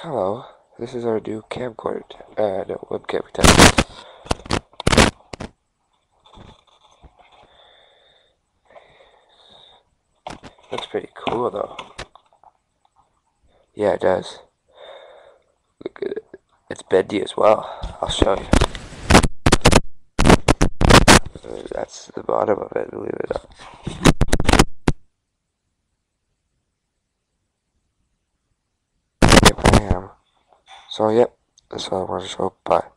Hello, this is our new camcorder, no, webcam test. Looks pretty cool though. Yeah, it does. Look at it. It's bendy as well. I'll show you. That's the bottom of it, believe it or not. Yep, I am. So, yep, that's all I want to show. Bye.